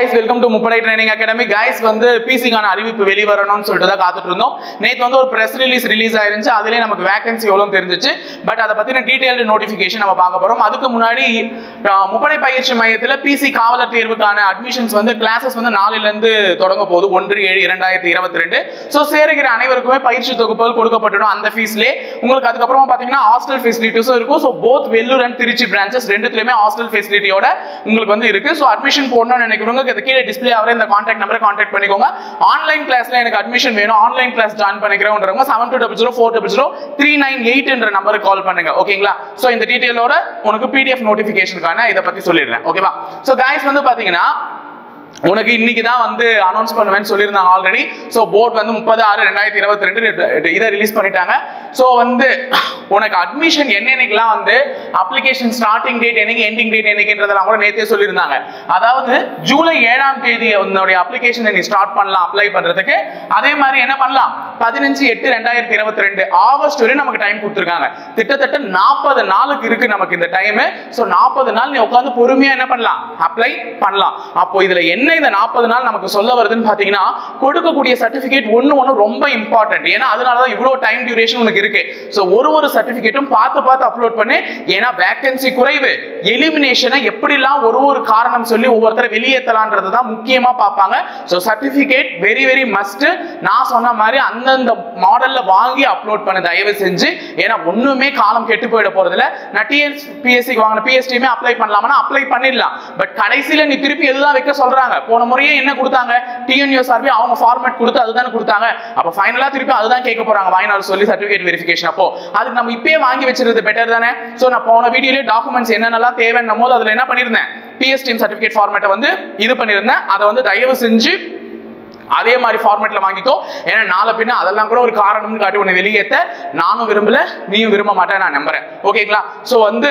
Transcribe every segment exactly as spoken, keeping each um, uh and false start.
guys, welcome to Muppadai Training Academy. Guys, வந்து பிசிக்கான அறிவிப்பு வெளிவரணும்னு சொல்லிட்டு தான் காத்துட்டு இருந்தோம். நேத்து வந்து ஒரு பிரஸ் ரிலீஸ் ரிலீஸ் ஆயிருந்துச்சு. அதுலயே நமக்கு வேகன்சி எவ்வளவு தெரிஞ்சிச்சு. பட் அத பத்தின டீடைல்டு நோட்டிஃபிகேஷன் நம்ம பார்க்க போறோம். அதுக்கு முன்னாடி முப்படை பயிற்சி மையத்துல பிசி காவலர் தேர்வுக்கான அட்மிஷன்ஸ் வந்து கிளாसेस வந்து நாளைல இருந்து தொடங்க போகுது. ஒன்று ஏழு இரண்டாயிரத்து இருபத்தி இரண்டு. சோ சேருகிற அனைவருக்குமே பயிற்சி தொகுப்புகள் கொடுக்கப்படும் அந்த ஃபீஸ்லயே. உங்களுக்கு அதுக்கு அப்புறமா பாத்தீங்கன்னா ஹாஸ்டல் ஃபெசிலிட்டிஸும் இருக்கும். So both Vellore and Trichy branches ரெண்டுத்துலயுமே ஹாஸ்டல் ஃபெசிலிட்டியோட உங்களுக்கு வந்து இருக்கு. சோ அட்மிஷன் போடணும்னு நினைக்கிறவங்க கீழே டிஸ்ப்ளே ஆவற இந்த கான்டாக்ட் நம்பரை கான்டாக்ட் பண்ணிக்கோங்க. ஆன்லைன் கிளாஸ்ல எனக்கு அட்மிஷன் வேணும், ஆன்லைன் கிளாஸ் ஜாயின் பண்ணிக்கிறவங்க seven two double zero four double zero three nine eight என்ற நம்பருக்கு கால் பண்ணுங்க. ஓகேங்களா? சோ இந்த டீடைலோட உனக்கு பிடிஎஃப் நோட்டிபிகேஷனுக்கான இத பத்தி சொல்லிடுறேன். ஓகேவா? சோ गाइस வந்து பாத்தீங்கன்னா உனக்கு இன்னைக்கு தான் வந்து அனௌன்ஸ் பண்ணுவேன்னு சொல்லியிருந்தாங்க ஆல்ரெடி. ஸோ போர்ட் வந்து முப்பது ஆறு ரெண்டாயிரத்தி இருபத்தி ரெண்டு இதை ரிலீஸ் பண்ணிட்டாங்க. ஸோ வந்து உனக்கு அட்மிஷன் என்னென்னைக்கெல்லாம் வந்து அப்ளிகேஷன் ஸ்டார்டிங் டேட் என்னைக்கு எண்டிங் டேட் என்னைக்குன்றதெல்லாம் கூட நேற்றே சொல்லியிருந்தாங்க. அதாவது ஜூலை ஏழாம் தேதி உன்னுடைய அப்ளிகேஷனை நீ ஸ்டார்ட் பண்ணலாம் அப்ளை பண்றதுக்கு. அதே மாதிரி என்ன பண்ணலாம், பதினஞ்சு எட்டு ரெண்டாயிரத்தி இருபத்தி ரெண்டு ஆகஸ்ட் வரை நமக்கு டைம் கொடுத்துருக்காங்க. கிட்டத்தட்ட நாற்பது நாளுக்கு இருக்கு நமக்கு இந்த டைம். ஸோ நாற்பது நாள் நீ உட்காந்து பொறுமையா என்ன பண்ணலாம், அப்ளை பண்ணலாம். அப்போ இதுல என்ன இந்த நாற்பது நாள் நமக்கு சொல்ல வருதுன்னு பாத்தீங்கன்னா, கொடுக்கக்கூடிய சர்டிபிகேட் ஒன்னு ஒன்னு ரொம்ப இம்பார்ட்டன்ட். ஏன்னா அதனால தான் இவ்வளவு டைம் டியூரேஷன் உனக்கு இருக்கு. சோ ஒரு ஒரு சர்டிபிகேட்டும் பார்த்து பார்த்து அப்லோட் பண்ணு. ஏன்னா வேகன்சி குறைவு, எலிமினேஷனை எப்படிலாம் ஒரு ஒரு காரணம் சொல்லி ஒவ்வொருத்தரை வெளியேற்றலாம்ன்றது தான் முக்கியமா பார்ப்பாங்க. So certificate very very must. நான் சொன்ன மாதிரி அந்தந்த மாடல்ல வாங்கி அப்லோட் பண்ண தயவு செஞ்சு. ஏன்னா ஒண்ணுமே காலம் கெட்டு போயிட போறது இல்ல. நான் டிஎன்பிஎஸ்சி வாங்கின பிஎஸ்டியுமே அப்ளை பண்ணலாம்னா அப்ளை பண்ணிடலாம். பட் கடைசியில நீ திருப்பி எதுதான் வைக்க சொல்றாங்க. போன முறையே என்ன கொடுத்தாங்க, டிஎன்யூஎஸ்ஆர்பி அவங்க ஃபார்மேட் கொடுத்து அதுதான் கொடுத்தாங்க. அப்ப ஃபைனலா திருப்பி அதுதான் கேட்க போறாங்க வாங்கினாலும் சொல்லி சர்டிபிகேட் வெரிஃபிகேஷன். அப்போ அதுக்கு நம்ம இப்பயே வாங்கி வச்சிருக்கிறது பெட்டர் தானே. சோ நான் போன வீடியோலயே டாக்குமெண்ட்ஸ் என்னென்னலாம் தேவைன்னும் போது அதுல என்ன பண்ணிருந்தேன், பிஎஸ்டிஎம் சர்டிபிகேட் ஃபார்மேட்டை வந்து இது பண்ணிருந்தேன். அதை வந்து தயவு செஞ்சு அதே மாதிரி ஃபார்மேட்ல வாங்கிக்கோ. ஏன்னா நாளை பின்ன அதெல்லாம் கூட ஒரு காரணம்னு காட்டி உன்னை வெளியேற்ற நானும் விரும்பல, நீயும் விரும்ப மாட்டேன் நான் நம்புறேன். ஓகேங்களா? சோ வந்து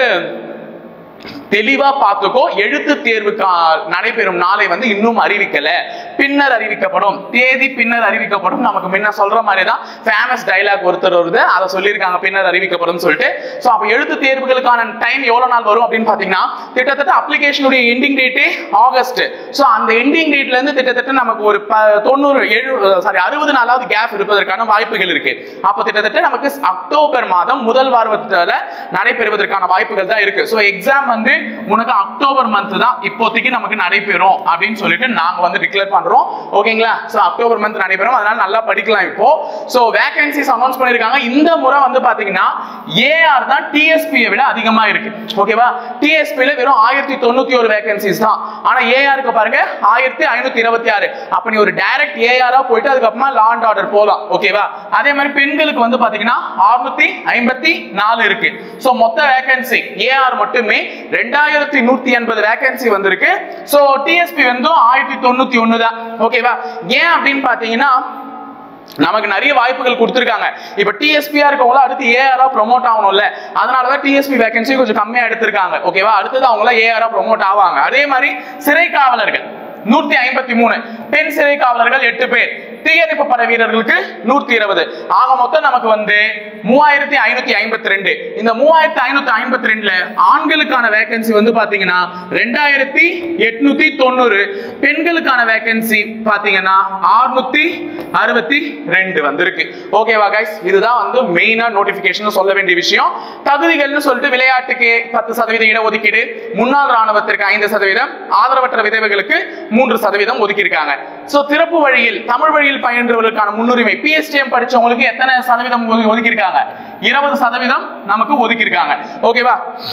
தெளிவா பார்த்துக்கோ. எழுத்து தேர்வு நடைபெறும் நாளை வந்து இன்னும் அறிவிக்கல, பின்னர் அறிவிக்கப்படும். தேதி பின்னர் அறிவிக்கப்படும். நமக்கு முன்ன சொல்ற மாதிரி தான் ஃபேமஸ் டயலாக் ஒருத்தர் வருது, அதை சொல்லியிருக்காங்க பின்னர் அறிவிக்கப்படும் சொல்லிட்டு. சோ அப்ப எழுத்து தேர்வுகளுக்கான டைம் எவ்வளவு நாள் வரும் அப்படின்னு பாத்தீங்கன்னா, கிட்டத்தட்ட அப்ளிகேஷனுடைய எண்டிங் டேட்டே ஆகஸ்ட். சோ அந்த எண்டிங் டேட்ல இருந்து கிட்டத்தட்ட நமக்கு ஒரு தொண்ணூறு ஏழு சாரி அறுபது நாளாவது கேப் இருப்பதற்கான வாய்ப்புகள் இருக்கு. அப்ப கிட்டத்தட்ட நமக்கு அக்டோபர் மாதம் முதல் வாரத்துல நடைபெறுவதற்கான வாய்ப்புகள் தான் இருக்கு. சோ எக்ஸாம் வந்து உனக்கு அக்டோபர் மந்த் தான் இப்போதைக்கு நமக்கு நடைபெறும் அப்படின்னு சொல்லிட்டு நாங்க வந்து டிக்ளேர் பண்றோம். ஓகேங்களா? சோ அக்டோபர் மந்த் நடைபெறும். அதனால நல்லா படிக்கலாம். இப்போ சோ வேகன்சிஸ் அனௌன்ஸ் பண்ணிருக்காங்க. இந்த முறை வந்து பாத்தீங்கன்னா ஏஆர் தான் டிஎஸ்பி விட அதிகமா இருக்கு. ஓகேவா? டிஎஸ்பி ல வெறும் ஆயிரத்தி தொண்ணூத்தி ஒரு வேகன்சிஸ் தான். ஆனா ஏஆருக்கு பாருங்க ஆயிரத்தி ஐநூத்தி இருபத்தி ஆறு. அப்ப நீ ஒரு டைரக்ட் ஏஆரா போயிட்டு அதுக்கப்புறமா லா அண்ட் ஆர்டர் போலாம். ஓகேவா? அதே மாதிரி பெண்களுக்கு வந்து பாத்தீங்கன்னா அறுநூத்தி ஐம்பத்தி நாலு இருக்கு. சோ மொத்த வேகன்சி ஏஆர் மட்டுமே ரெண்டாயிரத்தி நூத்தி எண்பது வேகன்சி வந்திருக்கு. சோ டிஎஸ்பி வந்து ஆயிரத்தி தொண்ணூத்தி ஒன்னு தான். ஓகேவா? ஏன் அப்படின்னு பாத்தீங்கன்னா நமக்கு நிறைய வாய்ப்புகள் கொடுத்திருக்காங்க. இப்ப டிஎஸ்பியா இருக்கவங்கள அடுத்து ஏஆரா ப்ரோமோட் ஆகணும்ல, அதனாலதான் டிஎஸ்பி வேகன்சி கொஞ்சம் கம்மியா எடுத்திருக்காங்க. ஓகேவா? அடுத்தது அவங்கள ஏஆரா ப்ரோமோட் ஆவாங்க. அதே மாதிரி சிறை காவலர்கள் நூத்தி ஐம்பத்தி மூணு, பெண் சிறை காவலர்கள் எட்டு பேர், தீயணைப்பு படை வீரர்களுக்கு நூத்தி இருபது. ஆக மொத்தம் நமக்கு வந்து மூவாயிரத்தி ஐநூத்தி ஐம்பத்தி ரெண்டு. இந்த மூவாயிரத்தி ஐநூத்தி ஐம்பத்தி ரெண்டுல ஆண்களுக்கான வேகன்சி வந்து பாத்தீங்கன்னா ரெண்டாயிரத்தி எட்நூத்தி தொண்ணூறு, பெண்களுக்கான வேகன்சி பாத்தீங்கன்னா அறுநூத்தி அறுபத்தி ரெண்டு வந்திருக்கு. ஓகேவா கைஸ்? இதுதான் வந்து மெயினா நோட்டிபிகேஷன் சொல்ல வேண்டிய விஷயம். தகுதிகள்னு சொல்லிட்டு விளையாட்டுக்கு பத்து சதவீத இடஒதுக்கீடு, முன்னாள் ராணுவத்திற்கு ஐந்து சதவீதம், ஆதரவற்ற விதவைகளுக்கு மூன்று சதவீதம் ஒதுக்கியிருக்காங்க. சோ திறப்பு வழியில் தமிழ் வழியில் பயின்றவர்களுக்கான முன்னுரிமை பிஎஸ்டிஎம் படிச்சவங்களுக்கு எத்தனை சதவீதம் ஒதுக்கி இருக்காங்க, இருபது சதவீதம் நமக்கு ஒதுக்கி இருக்காங்க. ஓகேவா?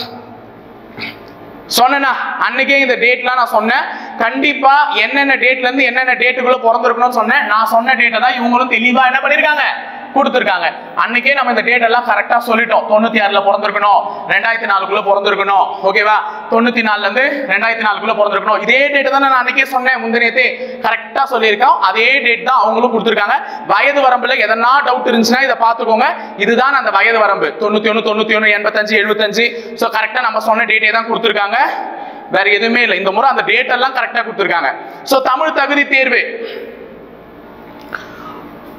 சொன்னா அன்னைக்கே இந்த டேட்லாம் நான் சொன்னேன். கண்டிப்பா என்னென்ன டேட்ல இருந்து என்னென்ன டேட்டுக்குள்ள பிறந்திருக்கணும்னு சொன்னேன். நான் சொன்ன டேட்டை தான் இவங்களும் தெளிவா என்ன பண்ணிருக்காங்க, கொடுத்திருக்காங்க. அன்னைக்கே நம்ம இந்த டேட் எல்லாம் கரெக்டா சொல்லிட்டோம். தொண்ணூத்தி ஆறுல பிறந்திருக்கணும், ரெண்டாயிரத்தி நாலுக்குள்ள பிறந்திருக்கணும். ஓகேவா? தொண்ணூத்தி நாலுல இருந்து ரெண்டாயிரத்தி நாலுக்குள்ள பிறந்திருக்கணும். இதே டேட் தான் நான் அன்னைக்கே சொன்னேன். முந்தினே கரெக்டா சொல்லியிருக்கோம். அதே டேட் தான் அவங்களும் கொடுத்திருக்காங்க. வயது வரம்புல எதனா டவுட் இருந்துச்சுன்னா இதை பாத்துக்கோங்க. இதுதான் அந்த வயது வரம்பு தொண்ணூத்தி ஒன்னு தொண்ணூத்தி ஒன்னு எண்பத்தஞ்சு எழுபத்தஞ்சு. சோ கரெக்டா நம்ம சொன்ன டேட்டே தான் கொடுத்திருக்காங்க. வேற எதுவுமே இல்லை. இந்த முறை அந்த டேட் எல்லாம் கரெக்டா கொடுத்திருக்காங்க. சோ தமிழ் தகுதி தேர்வு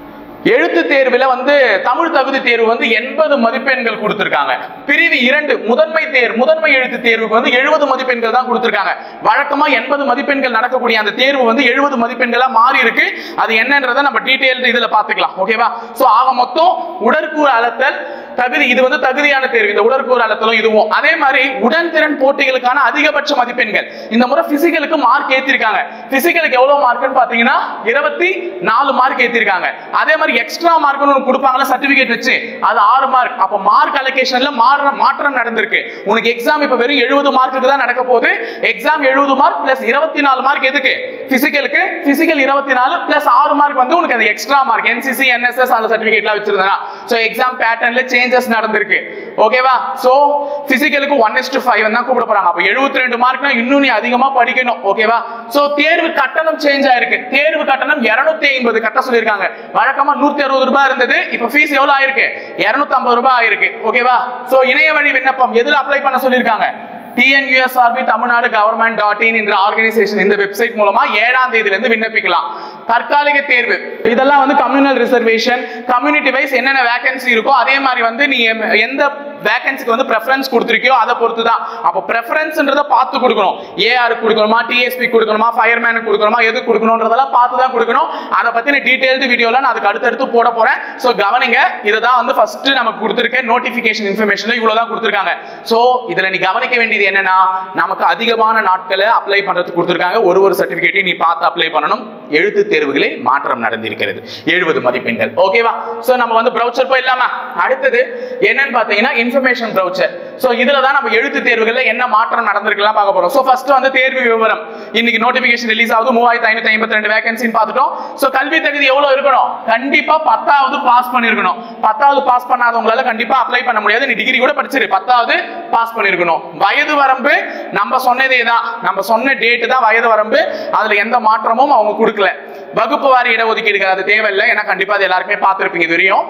எழுத்து தேர்வுல வந்து தமிழ் தகுதி தேர்வு வந்து எண்பது மதிப்பெண்கள் கொடுத்திருக்காங்க. பிரிவு இரண்டு முதன்மை தேர்வு முதன்மை எழுத்து தேர்வுக்கு வந்து எழுபது மதிப்பெண்கள் தான் கொடுத்திருக்காங்க. வழக்கமா எண்பது மதிப்பெண்கள் நடக்கக்கூடிய அந்த தேர்வு வந்து எழுபது மதிப்பெண்களா மாறி இருக்கு. அது என்னன்றதை நம்ம டீடைல் இதுல பாத்துக்கலாம். ஓகேவா? சோ ஆக மொத்தம் உடற்கூறு அளத்தல் தகுதி இது வந்து தகுதியான தேர்வு. இந்த உடற்கூறு அளத்தலும் இதுவும் அதே மாதிரி உடன்திறன் போட்டிகளுக்கான அதிகபட்ச மதிப்பெண்கள் இந்த முறை பிசிக்கலுக்கு மார்க் ஏத்திருக்காங்க. பிசிக்கலுக்கு எவ்வளவு மார்க்னு பாத்தீங்கன்னா இருபத்தி நாலு மார்க் ஏத்திருக்காங்க. அதே மாதிரி எக்ஸ்ட்ரா மார்க்னு ஒன்னு கொடுப்பாங்கல சர்டிபிகேட் வச்சு அது ஆறு மார்க். அப்ப மார்க் அலோகேஷன்ல மாற்றம் நடந்திருக்கு. உனக்கு எக்ஸாம் இப்ப வெறும் எழுபது மார்க்குக்கு தான் நடக்க போகுது. எக்ஸாம் எழுபது மார்க் பிளஸ் இருபத்தி நாலு மார்க் எதுக்கு பிசிக்கலுக்கு பிசிக்கல் இருபத்தி நாலு பிளஸ் ஆறு மார்க் வந்து உனக்கு அந்த எக்ஸ்ட்ரா மார்க் என்சிசி என்எஸ்எஸ் அந்த சர்டிபிகேட்லாம் வச்சிருந்தா சோ எக்ஸாம் பேட்டர்ன்ல சேஞ்சஸ் நடந்திருக்கு. ஓகேவா? சோ பிசிக்கலுக்கு one is to five தான் கூப்பிட போறாங்க. அப்ப எழுபத்தி ரெண்டு மார்க்னா இன்னும் நீ அதிகமா படிக்கணும். ஓகேவா? சோ தேர்வு கட்டணம் சேஞ்ச் ஆயிருக்கு. தேர்வு கட்டணம் இருநூத்தி ஐம்பது கட்ட சொல்லிருக்காங்க. வழக்கமா நூத்தி அறுபது ரூபாய் இருந்தது. இப்ப ஃபீஸ் எவ்வளவு ஆயிருக்கு இருநூத்தி ஐம்பது ரூபாய் ஆயிருக்கு. ஓகேவா? சோ இணைய வழி விண்ணப்பம் எதுல அப்ளை பண்ண சொல்லிருக்காங்க T N U S R B Tamil Nadu government dot in என்ற ஆர்கனைசேஷன் இந்த வெப்சைட் மூலமா ஏழாம் தேதியில இருந்து விண்ணப்பிக்கலாம். தற்காலிக தேர்வு இதெல்லாம் வந்து கம்யூனல் ரிசர்வேஷன் கம்யூனிட்டி வைஸ் என்னென்ன வேகன்சி இருக்கோ அதே மாதிரி வந்து நீ எந்த வேகன்சிக்கு வந்து preference கொடுத்திருக்கியோ அதை பொறுத்து தான். அப்ப preferenceன்றத பார்த்து கொடுக்கணும். A R கொடுக்கணுமா T S P கொடுக்கணுமா ஃபயர்மேன் கொடுக்கணுமா எது கொடுக்கணும்ன்றதெல்லாம் பார்த்து தான் கொடுக்கணும். அதை பத்தின டீடைல்டு வீடியோல நான் அதுக்கு அடுத்து போட போறேன். சோ கவனிங்க. இதுதான் வந்து ஃபர்ஸ்ட் நமக்கு கொடுத்திருக்க நோட்டிபிகேஷன் இன்ஃபர்மேஷன்ல இவ்வளவு தான் கொடுத்திருக்காங்க. சோ இதுல நீ கவனிக்க வேண்டியது என்னன்னா நமக்கு அதிகமான நாட்களை அப்ளை பண்றதுக்கு கொடுத்திருக்காங்க. ஒரு ஒரு சர்டிபிகேட்டையும் நீ பார்த்து அப்ளை பண்ணணும். எழுத்து தேர்வுகளில் மாற்றம் நடந்திருக்கிறது. எழுபது மதிப்பெண்கள். ஓகேவா? சோ நம்ம வந்து பிரவுச்சர் போயிடலாமா? அடுத்தது என்னன்னு பாத்தீங்கன்னா இன்ஃபர்மேஷன் பிரவுச்சர். சோ இதுல தான் நம்ம எழுத்து தேர்வுகள்ல என்ன மாற்றம் நடந்திருக்கலாம் பார்க்க போறோம். சோ ஃபர்ஸ்ட் வந்து தேர்வு விவரம். இன்னைக்கு நோட்டிபிகேஷன் ரிலீஸ் ஆகுது. மூவாயிரத்து ஐநூத்தி ஐம்பத்தி ரெண்டு வேகன்சின்னு பார்த்துட்டோம். சோ கல்வி தகுதி எவ்வளவு இருக்கணும்? கண்டிப்பா பத்தாவது பாஸ் பண்ணிருக்கணும். பத்தாவது பாஸ் பண்ணாதவங்களால கண்டிப்பா அப்ளை பண்ண முடியாது. நீ டிகிரி கூட படிச்சிரு பத்தாவது பாஸ் பண்ணிருக்கணும். வயது வரம்பு நம்ம சொன்னதே தான். நம்ம சொன்ன டேட் தான் வயது வரம்பு. அதுல எந்த மாற்றமும் அவங்க கொடுக்கல. வகுப்பு வாரி இடஒதுக்கீடு அது தேவையில்லை. ஏன்னா கண்டிப்பா அது எல்லாருமே பார்த்திருப்பீங்க தெரியும்.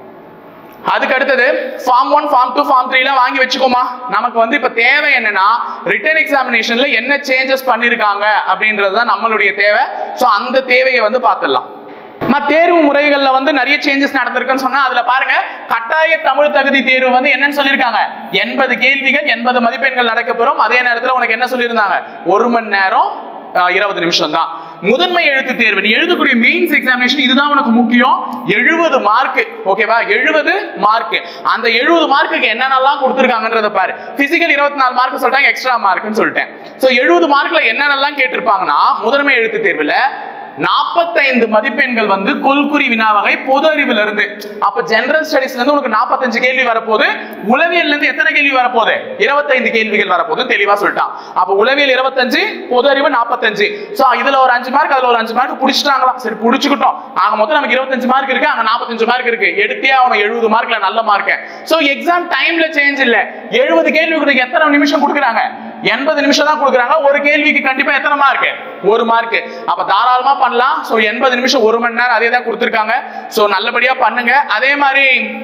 அதுக்கு அடுத்தது form one form two form three எல்லாம் வாங்கி வச்சுக்கோமா. நமக்கு வந்து இப்ப தேவை என்னன்னா ரிட்டன் எக்ஸாமினேஷன்ல என்ன சேஞ்சஸ் பண்ணிருக்காங்க அப்படின்றதுதான் நம்மளுடைய தேவை. சோ அந்த தேவையை வந்து பார்த்துடலாம். தேர்வு முறைகள்ல வந்து நிறைய சேஞ்சஸ் நடந்திருக்குன்னு சொன்னா அதுல பாருங்க கட்டாய தமிழ் தகுதி தேர்வு வந்து என்னன்னு சொல்லிருக்காங்க எண்பது கேள்விகள் எண்பது மதிப்பெண்கள் நடக்கப்பெறும். அதே நேரத்துல உனக்கு என்ன சொல்லியிருந்தாங்க ஒரு மணி நேரம் இருபது நிமிஷம் தான். முதன்மை எழுத்து தேர்வு நீ எழுதக்கூடிய மெயின்ஸ் எக்ஸாமினேஷன் இதுதான் உனக்கு முக்கியம். எழுபது மார்க். ஓகேவா? எழுபது மார்க். அந்த எழுபது மார்க்குக்கு என்னென்னலாம் கொடுத்திருக்காங்கன்றத பாரு. பிசிக்கல் இருபத்தி நாலு மார்க் சொல்லிட்டாங்க எக்ஸ்ட்ரா மார்க்னு சொல்லிட்டேன். சோ எழுபது மார்க்ல என்னென்னலாம் கேட்டிருப்பாங்கன்னா முதன்மை எழுத்து தேர்வுல நாற்பத்தைந்து மதிப்பெண்கள் வந்து கொள்குறி வினா வகை பொது அறிவுல இருந்து. அப்ப ஜெனரல் ஸ்டடீஸ்ல இருந்து உனக்கு நாற்பத்தஞ்சு கேள்வி வரப்போகுது. உளவியல்ல இருந்து எத்தனை கேள்வி வரப்போகுது? இருபத்தைந்து கேள்விகள் வரப்போகுது. தெளிவா சொல்லிட்டான். அப்ப உளவியல் இருபத்தஞ்சு பொது அறிவு நாற்பத்தஞ்சு. சோ இதுல ஒரு அஞ்சு மார்க் அதுல ஒரு அஞ்சு மார்க் புடிச்சிட்டாங்களாம். சரி புடிச்சுக்கிட்டோம். ஆக மொத்தம் நமக்கு இருபத்தஞ்சு மார்க் இருக்கு. அங்க நாற்பத்தஞ்சு மார்க் இருக்கு. எடுத்தே அவன் எழுபது மார்க்ல நல்ல மார்க். சோ எக்ஸாம் டைம்ல சேஞ்ச் இல்ல. எழுபது கேள்விக்கு எத்தனை நிமிஷம் கொடுக்குறாங்க? எண்பது நிமிஷம் தான் கொடுக்குறாங்க. ஒரு கேள்விக்கு கண்டிப்பா எத்தனை மார்க்? ஒரு மார்க். அப்ப தாராளமா பண்ணலாம். சோ எண்பது நிமிஷம் ஒரு மணி நேரம் அதே தான் கொடுத்திருக்காங்க. சோ நல்லபடியா பண்ணுங்க. அதே மாதிரி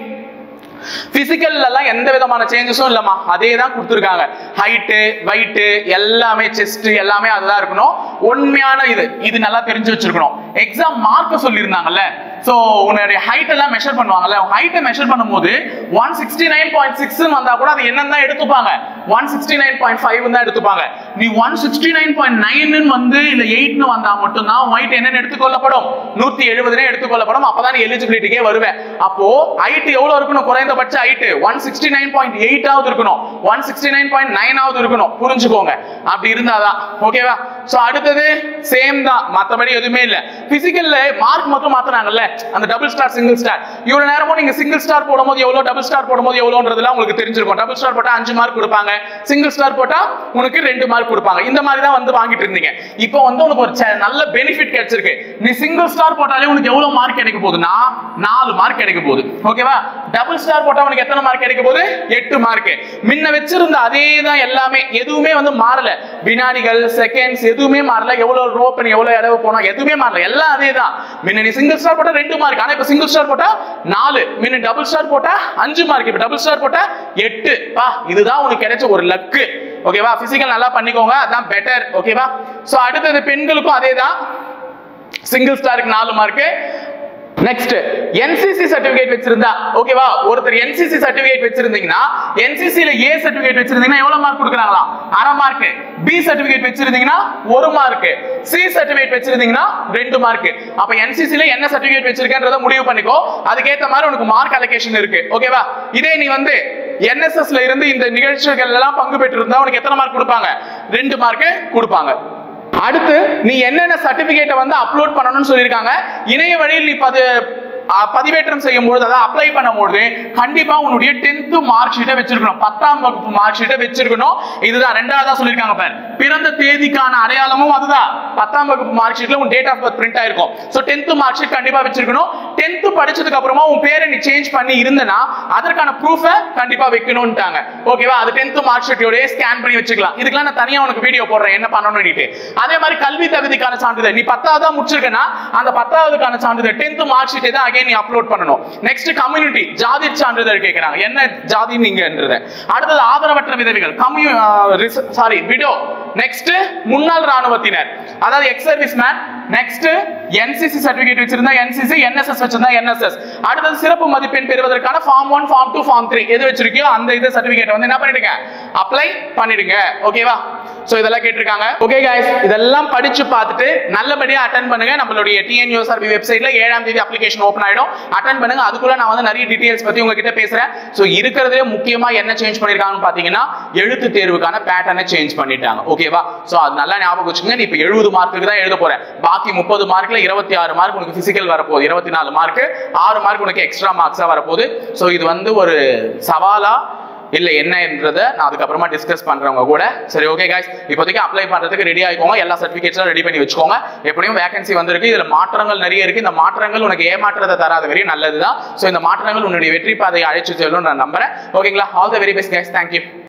பிசிக்கல் எல்லாம் எந்த விதமான சேஞ்சஸும் இல்லமா அதே தான் கொடுத்திருக்காங்க. ஹைட் வெயிட் எல்லாமே செஸ்ட் எல்லாமே அதுதான் இருக்கணும். உண்மையான இது இது நல்லா தெரிஞ்சு வச்சிருக்கணும். எக்ஸாம் மார்க் சொல்லியிருந்தாங்கல்ல. சோ உன்னுடைய ஹைட் எல்லாம் மெஷர் பண்ணுவாங்கல்ல. ஹைட்டை மெஷர் பண்ணும்போது one sixty nine point six வந்தா கூட அது என்னன்னு தான் எடுத்துப்பாங்க. One sixty nine point five தான் எடுத்துப்பாங்க. நீ one sixty nine point nine வந்து இல்ல எயிட் வந்தா மட்டும் தான் ஹைட் என்னன்னு எடுத்துக்கொள்ளப்படும். நூத்தி எழுபதுனே எடுத்துக்கொள்ளப்படும். அப்பதான் நீ எலிஜிபிலிட்டிக்கே வருவே. அப்போ ஹைட் எவ்வளவு இருக்கணும்? குறைந்தபட்ச height one sixty nine point eight ஆவது இருக்கணும். One sixty nine point nine ஆவது இருக்கணும். புரிஞ்சுக்கோங்க. அப்படி இருந்தாதான் ஓகேவா? சோ அடுத்தது சேம் தான். மத்தபடி எதுவுமே இல்ல. பிசிக்கல்ல மார்க் மட்டும் மாத்துறாங்கல்ல. அந்த டபுள் ஸ்டார் சிங்கிள் ஸ்டார் இவ்வளவு நேரமும் நீங்க சிங்கிள் ஸ்டார் போடும்போது எவ்வளவு டபுள் ஸ்டார் போடும்போது எவ்வளவுன்றதுலாம் உங்களுக்கு தெரிஞ்சிருக்கும். டபுள் ஸ்டார் போட்டா அஞ்சு மார்க் கொடுப்பாங்க. சிங்கிள் ஸ்டார் போட்டா உனக்கு ரெண்டு மார்க் கொடுப்பாங்க. இந்த மாதிரி தான் வந்து வாங்கிட்டு இருந்தீங்க. இப்போ வந்து உனக்கு ஒரு நல்ல பெனிஃபிட் கிடைச்சிருக்கு. நீ சிங்கிள் ஸ்டார் போட்டாலே உனக்கு எவ்வளவு மார்க் கிடைக்க போகுதுன்னா நாலு மார்க் கிடைக்க போகுது. ஓகேவா? டபுள் ஸ்டார் போட்டா உனக்கு எத்தனை மார்க் கிடைக்க போகுது? எட்டு மார்க். முன்ன வச்சிருந்த அதே தான் எல்லாமே. எதுவுமே வந்து மாறல. வினாடிகள் செகண்ட்ஸ் எதுவுமே மாறல. எவ்வளவு ரோ பண்ணி எவ்வளவு இடவு போனா எதுவுமே மாறல. எல்லாம் அதே தான். முன்ன நீ சிங்கிள் ஸ்டார் போட்டா ரெண்டு மார்க். ஆனா இப்ப சிங்கிள் ஸ்டார் போட்டா நாலு. முன்ன டபுள் ஸ்டார் போட்டா அஞ்சு மார்க். இப்ப டபுள் ஸ்டார் போட்டா எட்டு. பா இதுதான் உனக்கு கிடைச்ச ஒரு லக்கு. ஓகேவா? பிசிக்கல் நல்லா பண்ணிக்கோங்க. அதான் பெட்டர். ஓகேவா? சோ அடுத்தது பெண்களுக்கும் அதே தான். சிங்கிள் ஸ்டாருக்கு நாலு மார்க். நெக்ஸ்ட் என்சிசி சர்டிபிகேட் வச்சிருந்தா ஓகேவா, ஒருத்தர் என்சிசி சர்டிபிகேட் வச்சிருந்தீங்கன்னா என்சிசில ஏ சர்டிபிகேட் வச்சிருந்தீங்கன்னா எவ்வளவு மார்க் கொடுக்குறாங்களா, அரை மார்க். பி சர்டிபிகேட் வச்சிருந்தீங்கன்னா ஒரு மார்க். சி சர்டிபிகேட் வச்சிருந்தீங்கன்னா ரெண்டு மார்க். அப்ப என்சிசில என்ன சர்டிபிகேட் வச்சிருக்கன்றத முடிவு பண்ணிக்கோ, அதுக்கேத்த மாதிரி உனக்கு மார்க் அலோகேஷன் இருக்கு ஓகேவா. இதே நீ வந்து என்எஸ்எஸ்ல இருந்து இந்த நிகழ்ச்சிகள் எல்லாம் பங்கு பெற்று இருந்தா உனக்கு எத்தனை மார்க் கொடுப்பாங்க, ரெண்டு மார்க் கொடுப்பாங்க. அடுத்து நீ என்னென்ன சர்டிபிகேட்டை வந்து அப்லோட் பண்ணணும்னு சொல்லியிருக்காங்க, இணைய வழியில் நீ பது பதிவேற்றம் செய்யும் பொழுது அதாவது அப்ளை பண்ணும்போது கண்டிப்பா உன்னுடைய டென்த் மார்க் ஷீட்டை வச்சிருக்கணும், பத்தாம் வகுப்பு மார்க் ஷீட்டை வச்சிருக்கணும். இதுதான் ரெண்டாவதா சொல்லிருக்காங்க பாரு, பிறந்த தேதிக்கான அடையாளமும் அதுதான், பத்தாம் வகுப்பு மார்க் ஷீட்ல உன் டேட் ஆஃப் பர்த் பிரிண்ட் ஆயிருக்கும். சோ டென்த் மார்க் ஷீட் கண்டிப்பா வச்சிருக்கணும். டென்த் படிச்சதுக்கு அப்புறமா உன் பேரை நீ சேஞ்ச் பண்ணி இருந்தனா அதற்கான ப்ரூஃபை கண்டிப்பா வைக்கணும்ட்டாங்க ஓகேவா. அது டென்த் மார்க் ஷீட்டோட ஸ்கேன் பண்ணி வச்சுக்கலாம். இதுக்கெல்லாம் நான் தனியா உனக்கு வீடியோ போடுறேன் என்ன பண்ணணும்னு. அதே மாதிரி கல்வி தகுதிக்கான சான்றிதழ், நீ பத்தாவது முடிச்சிருக்கனா அந்த பத்தாவதுக்கான சான்றிதழ் டென்த் மார்க் ஷீட்டை தான் நீ அப்லோட் பண்ணணும். நெக்ஸ்ட் கம்யூனிட்டி ஜாதி சான்றிதழ் கேக்குறாங்க, என்ன ஜாதி நீங்கன்றது. அடுத்து ஆதரவற்ற விதவைகள் கம்யூ சாரி விடோ. நெக்ஸ்ட் முன்னாள் ராணுவத்தினர் அதாவது ex service man. Next NCC certificate வச்சிருந்தா என்சிசி, என்எஸ்எஸ் வச்சிருந்தா என்எஸ்எஸ். அடுத்து சிறப்பு மதிப்பெண் பெறுவதற்கான form one form two form three எது வச்சிருக்கியோ அந்த இது சர்டிபிகேட் வந்து என்ன பண்ணிடுங்க, அப்ளை பண்ணிடுங்க ஓகேவா. சோ இதெல்லாம் கேட்டிருக்காங்க. ஓகே गाइस, இதெல்லாம் படிச்சு பார்த்துட்டு நல்லபடியா அட்டெண்ட் பண்ணுங்க. நம்மளுடைய டிஎன்யூஎஸ்ஆர்பி வெப்சைட்ல ஏழாம் தேதி அப்ளிகேஷன் ஓபன் ஆயிடும், அட்டெண்ட் பண்ணுங்க. அதுக்குள்ள நான் வந்து நிறைய டீடைல்ஸ் பத்தி உங்ககிட்ட பேசுறேன். சோ இருக்கிறதே முக்கியமா என்ன சேஞ்ச் பண்ணிருக்காங்கன்னு பாத்தீங்கன்னா எழுத்து தேர்வுக்கான பேட்டர்னை சேஞ்ச் பண்ணிட்டாங்க ஓகேவா. சோ அது நல்லா ஞாபகம் வச்சுக்கோங்க. நீ இப்ப எழுபது மார்க்குக்கு தான் எழுத போறேன், பாக்கி முப்பது மார்க்ல இருபத்தி ஆறு மார்க் உனக்கு பிசிக்கல் வரப்போகுது, இருபத்தி நாலு மார்க், ஆறு மார்க் உனக்கு எக்ஸ்ட்ரா மார்க்ஸா வரப்போகுது. சோ இது வந்து ஒரு சவாலா இல்ல என்னன்றத நான் அதுக்கப்புறமா டிஸ்கஸ் பண்றவங்க கூட. சரி ஓகே गाइस, இப்போதைக்கு அப்ளை பண்றதுக்கு ரெடி ஆயிக்கோங்க, எல்லா சர்டிபிகேட்ஸும் ரெடி பண்ணி வச்சுக்கோங்க. எப்படியும் வேகன்சி வந்திருக்கு, இதுல மாற்றங்கள் நிறைய இருக்கு. இந்த மாற்றங்கள் உனக்கு ஏமாற்றத்தை தராத வரையும் நல்லதுதான். சோ இந்த மாற்றங்கள் உன்னுடைய வெற்றி பாதையை அழைச்சு செல்லும் நான் நம்புறேன் ஓகேங்களா. All the very best guys, thank you.